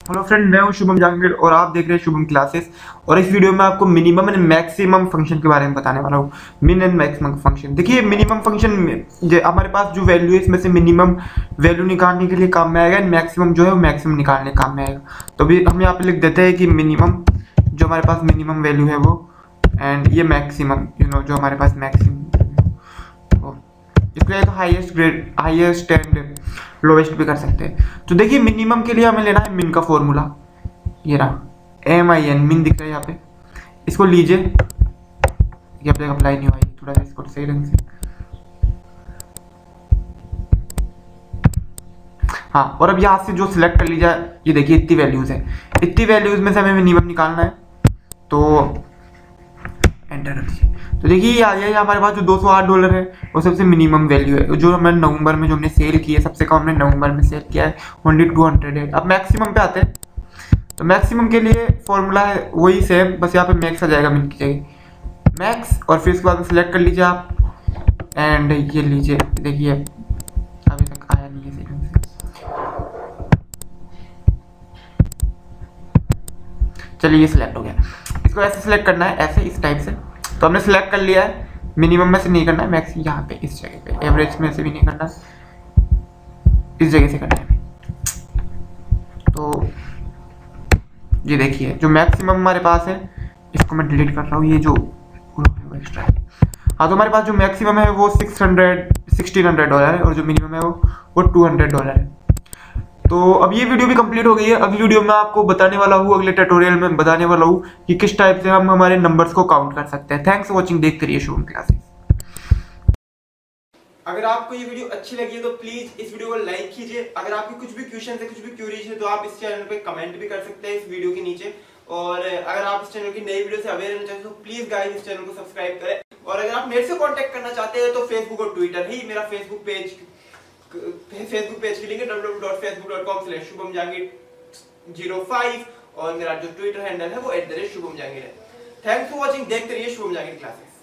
Hello friend, मैं हूं शुभम जहांगीर और आप देख रहे हैं शुभम क्लासेस। और इस वीडियो में आपको मिनिमम एंड मैक्सिमम फंक्शन के बारे में बताने वाला हूं। मिन एंड मैक्सिमम फंक्शन, देखिए मिनिमम फंक्शन में हमारे पास जो वैल्यू है इसमें से मिनिमम वैल्यू निकालने के लिए काम में आएगा एंड मैक्सिमम जो है वो मैक्सिमम निकालने के काम में आएगा। तो अभी हम यहाँ पे लिख देते हैं कि मिनिमम जो हमारे पास मिनिमम वैल्यू है वो, एंड ये मैक्सिमम जो हमारे पास मैक्सिमम, इसको तो highest grade, highest and lowest भी कर सकते हैं। तो देखिए मिनिमम के लिए हमें लेना है मिन का फॉर्मूला, ये रहा MIN, मिन दिख रहा है यहाँ पे, इसको लीजिए। ये अब तक अप्लाई नहीं हुआ, थोड़ा इसको सही ढंग से, हाँ। और अब यहाँ से जो सिलेक्ट कर लीजिए, ये देखिए इतनी वैल्यूज है, इतनी वैल्यूज में से हमें मिनिमम निकालना है, तो एंटर कर दीजिए। तो देखिए ये आ गया हमारे पास जो $208 है वो सबसे मिनिमम वैल्यू है। जो हमने नवंबर में जो हमने सेल की है, सबसे कम हमने नवंबर में सेल किया है, ओनली 200 है। अब मैक्सिमम पे आते हैं, तो मैक्सिमम के लिए फॉर्मूला है वही सेम, बस यहाँ पे मैक्स आ जाएगा मिन की जगह मैक्स, और फिर उसके बाद सिलेक्ट कर लीजिए आप एंड ये लीजिए। देखिए अभी तक आया नहीं है सही ढंग से, चलिए ये सिलेक्ट हो गया। इसको ऐसे सिलेक्ट करना है, ऐसे इस टाइप से। तो हमने सिलेक्ट कर लिया है, मिनिमम में से नहीं करना है, मैक्स यहाँ पे इस जगह पे, एवरेज में से भी नहीं करना, इस जगह से करना है। तो ये देखिए जो मैक्सिमम हमारे पास है, इसको मैं डिलीट कर रहा हूँ, ये जो एक्स्ट्रा है। हाँ, तो हमारे पास जो मैक्सिमम है वो $1600 है और जो मिनिमम है वो $200 है। तो अब ये वीडियो भी कंप्लीट हो गई है। अगली वीडियो में आपको बताने वाला हूँ, अगले ट्यूटोरियल में बताने वाला हूँ कि किस टाइप से हम हमारे नंबर्स को काउंट कर सकते हैं। थैंक्स फॉर वॉचिंग, देखते रहिए शुभम क्लासेस। अगर आपको ये वीडियो अच्छी लगी है तो प्लीज इस वीडियो को लाइक कीजिए। अगर आपके कुछ भी क्वेश्चन है, कुछ भी क्यूरीज है, तो आप इस चैनल पे कमेंट भी कर सकते हैं इस वीडियो के नीचे। और अगर आप इस चैनल की नई वीडियो से अवेयर रहना चाहते हो तो प्लीज गाइस इस चैनल को सब्सक्राइब करें। और अगर आप मेरे से कांटेक्ट करना चाहते हैं तो फेसबुक और ट्विटर ही मेरा फेसबुक पेज की लिंक है www.facebook.com/shubhamjahangir05 और मेरा जो ट्विटर हैंडल है वो @shubhamjahangir है। थैंक्स फॉर वॉचिंग, देखते रहिए शुभम जहांगीर क्लासेस।